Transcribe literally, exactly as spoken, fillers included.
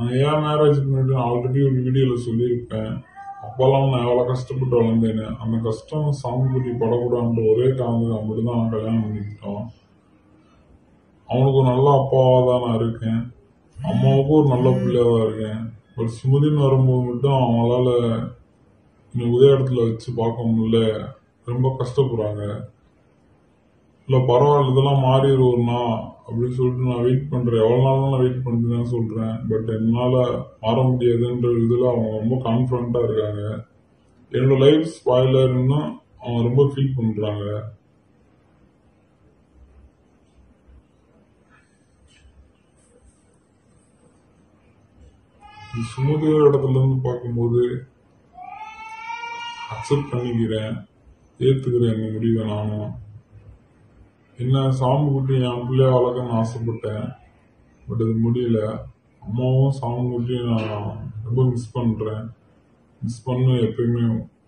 நான் ஏன் மேரேஜ் பண்ணிட்டு ஆல்ரெடி ஒரு வீடியோவில் சொல்லியிருப்பேன். அப்போல்லாம் நான் எவ்வளோ கஷ்டப்பட்டு வளர்ந்தேன்னு. அந்த கஷ்டம் சாமிக்குட்டி படக்கூடாதுன்ற ஒரே காரணத்துக்கு மட்டும்தான் நான் கல்யாணம் பண்ணிக்கிட்டோம். அவனுக்கு ஒரு நல்ல அப்பாவாக தான் நான் இருக்கேன். அம்மாவுக்கும் ஒரு நல்ல பிள்ளையாக தான் இருக்கேன். ஒரு சுமதின்னு வரும்போது மட்டும் அவங்களால இன்னும் ஒரே இடத்துல வச்சு பார்க்க முடியல, ரொம்ப கஷ்டப்படுறாங்க. இல்லை பரவாயில்ல, இதெல்லாம் மாறிடுவோம்னா அப்படின்னு சொல்லிட்டு நான் வெயிட் பண்ணுறேன். எவ்வளோ நாளும் நான் வெயிட் பண்ணிட்டு தான் சொல்கிறேன். பட் என்னால் மாற முடியாதுன்ற இதில் அவங்க ரொம்ப கான்ஃபிடண்ட்டாக இருக்காங்க. என்னோட லைஃப் ஸ்பாயிலர்னு அவங்க ரொம்ப ஃபீல் பண்ணுறாங்க. சுமதியோட இடத்துல இருந்து பார்க்கும்போது அக்செப்ட் பண்ணிக்கிறேன், ஏற்றுக்கிறேன் என் முடிவை. நானும் என்ன சாமிக்குட்டி என் பிள்ளைய வளர்க்கணும்னு ஆசைப்பட்டேன். பட் அது முடியல. அம்மாவும் சாமிக்குட்டியும் நான் ரொம்ப மிஸ் பண்ணுறேன். மிஸ் பண்ண எப்பயுமே